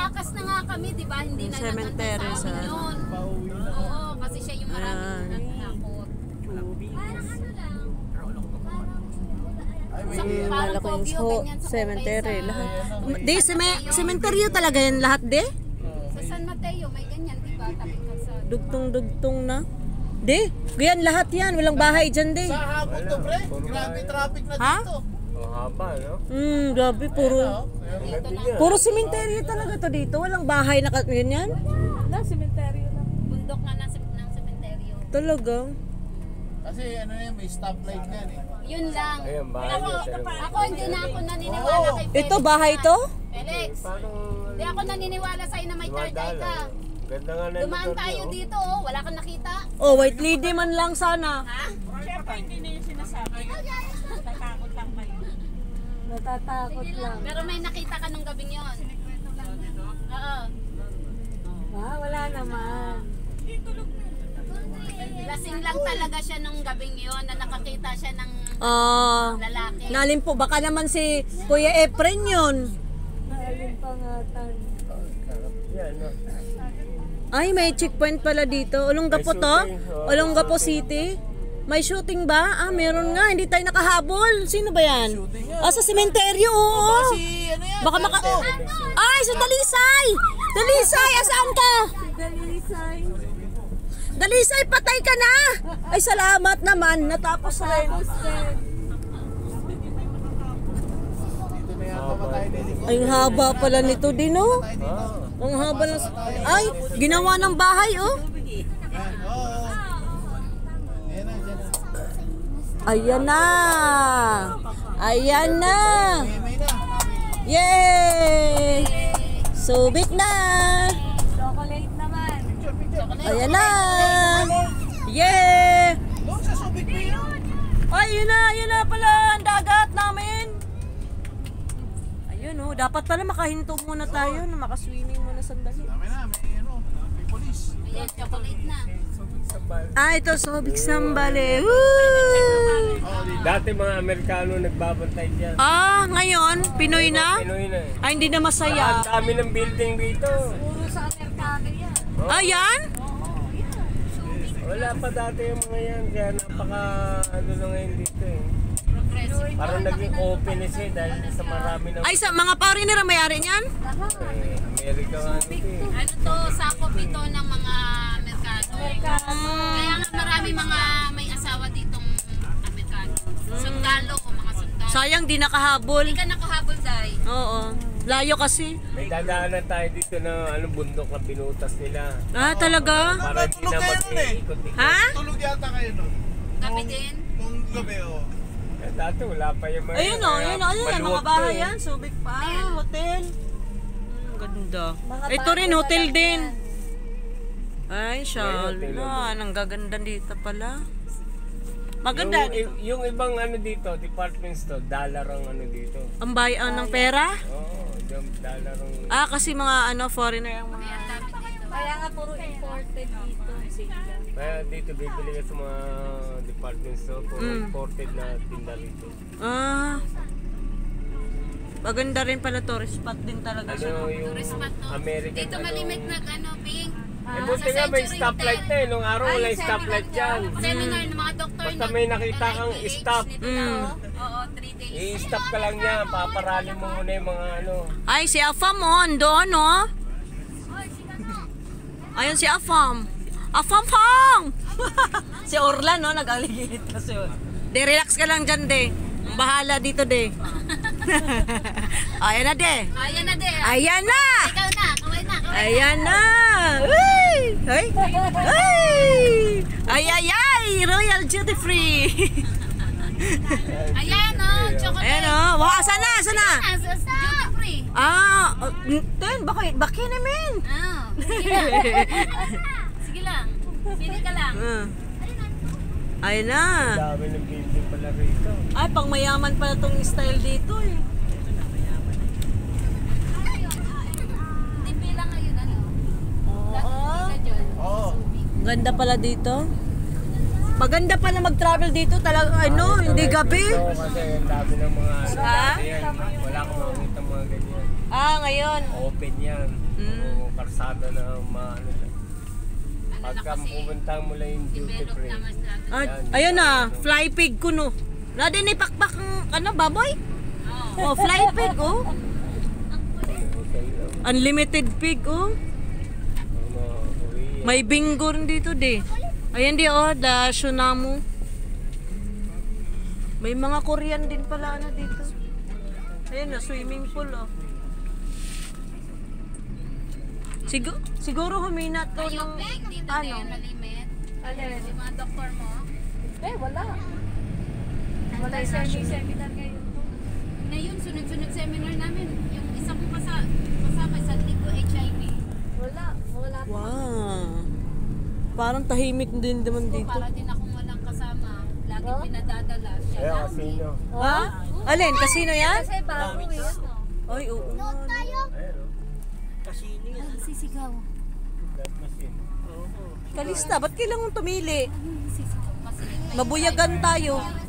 Tumakas na nga kami, di ba? Hindi na Cemetery nagantay sa amin yun. Oo, kasi siya yung maraming natakot. Parang ano lang. Malaking cemetery lahat. Di, cemetery talaga yan lahat, de? Sa San Mateo, may ganyan, di ba? Tabi ka sa... Dugtong-dugtong na. De, yan lahat yan. Walang bahay dyan, de. Sa hapon to, pre. Grabe traffic na Ha? dito. Ang haba, no? Grabe, puro cemetery talaga to dito. Walang bahay na ganyan. Wala, sementeryo lang. Bundok nga ng sementeryo. Talaga. Kasi ano yan, may stoplight yan eh. Yun lang. Ayan, bahay niya. Ako hindi na ako naniniwala kay Felix. Ito, bahay to? Felix, Parang hindi ako naniniwala sa'yo na may third eye ka. ganda nga na Dumaan tayo dito, oh. Wala kang nakita. Oh, white lady man lang sana. Ha? Siyempre, hindi na yung sinasabi. Natatakot lang kayo. Natatakot lang. Pero may nakita ka nung gabing yun. Oo. Wala naman. Lasing lang talaga siya nung gabing yun na nakakita siya ng lalaki. Nalin po, baka naman si Kuya Efren yun. Naalin pangatan. Yan, no? Ay, may checkpoint pala dito. Olongapo to? Olongapo City? May shooting ba? Meron nga. Hindi tayo nakahabol. Sino ba yan? Sa sementeryo, oo. Si ano yan? Baka Ay, sa Dalisay! Dalisay, asaan ka? Dalisay. Dalisay, patay ka na! Ay, salamat naman. Natapos rin. Dito na yata ba tayo niligo? Ay, ang haba pala nito din, oh. Ang haba ng... Ay, ginawa ng bahay, oh. Yan, oo. Ayan na, dyan na. Ayan na! Ayan na! May na. Yay! Subik na! Chocolate naman. Ayan na! Yay! Doon sa Subic Bay yun. Ay, yun na pala ang dagat namin. Ayun, oh. Dapat pala makahinto muna tayo na makaswimming muna sandali. Dami na, may ano, may police. Ayan, chocolate na. Ito, Subic Sambale. Woo! Dati mga Amerikano nagbabantay dyan. Ngayon, Pinoy na? Pinoy na eh. Ay, hindi na masaya. Ang dami ng building dito. Puro sa Amerikano yan. Ayan? Wala pa dati yung mga yan. Kaya napaka ano na ngayon dito eh. Progressive. Parang naging open na siya dahil sa marami ng Ay, sa mga foreigner ang may-ari niyan? Amerika nga ano ito eh. Ano to, sakop ito ng mga Amerikano. Kaya nga marami mga may asawa ditong Amerikano. Sundalo, mga sundalo. Sayang, di nakahabol. Hindi ka nakahabol, Day. Oo. Layo kasi. May dadaanan tayo dito na ano, bundok na binutas nila. Talaga? Para hindi Tulog na kayo nun eh. mag-ikot-ikot. Ha? Tulog yata kayo nun. Gabi din. Nung gabi, oh. Eh, dati wala pa yung mga Ayun o, ayun o, ayun. Mga maluwag bahay to eh. yan. Subic pa. Hotel. Ganda. Mga Ito rin, bago hotel na lang din. yan. Ay, hotel shala. Ang gaganda dito pala. Maganda dito. Yung ibang ano dito, department store, dollar ang ano dito. Ang bayan ng pera? Oo, yung dollar ang... Kasi mga foreigner ang mga... Kaya nga puro imported dito. Sila. Kaya dito bibili ka sa mga department store, puro imported na tinda rito. Maganda rin pala tourist spot din talaga siya. Ano yung Spot to. American Dito malimit na pink. Eh, buti nga may stoplight na eh. Nung araw wala yung stoplight dyan. Seminar ng mga doktor. Basta may nakita kang stop. Oo, 3 days. I-stop ka lang niya, paparali mo muna yung mga ano. Ay, si Afam o, andun o. Ayun si Afam. Afam-fam! Si Orlan no, nag-aligit kasi. De, relax ka lang dyan, de. Bahala dito, de. Ayan na, de. Ayan na, De. Ayan na! Ikaw na, kaway na. Ayan na! Uy! Ay! Ay! Ay, ay, ay! Royal Duty Free! Ayan, chocolate. Ayan o. Wow, sana! Sana! Duty free. Bakit naman? Sige lang. Pili ka lang. Ayun na. Dami ng building pala rito. Ay, pang mayaman pala tong style dito eh. Hindi lang ngayon, ano? Oo. Oo. Ganda pala dito. Maganda pala mag-travel dito talaga, hindi gabi. Ito kasi ang dami ng mga ano Ha? dati yan. Wala akong makikita mga ganyan. Ah, ngayon. Open yan. O karsada na maano lang. Pagka pupunta mo lang yung duty Develop free. naman sila. Ah, ayun na, fly pig ko no. Na din ipakpak ang baboy? Oo. Oh, fly pig oh. Okay lang. Unlimited pig oh. Korea. May bingo rin dito di. Ayan di oh, the Shunamu. May mga Korean din pala ano dito. Ayan na, swimming pool oh. Siguro huminat to Yung ng peg dito ano. din, malimit. Yung mga doktor mo. Wala. Wala yung seminar ngayon. Ngayon, sunod-sunod seminar namin. Yung isa kong kasama, isang linggo HIV. Wala. Wala. Wow. Parang tahimik din naman dito. Para din akong walang kasama. Lagi pinadadala. Siya Kaya lang. casino. Ha? Alin? Kasino yan? Kasi bago eh. Ay, oo. Ayun o. Sisigaw. That machine. Kalista, ba't kailangan tumili? Sisigaw. Kasi Mabuyagan tayo.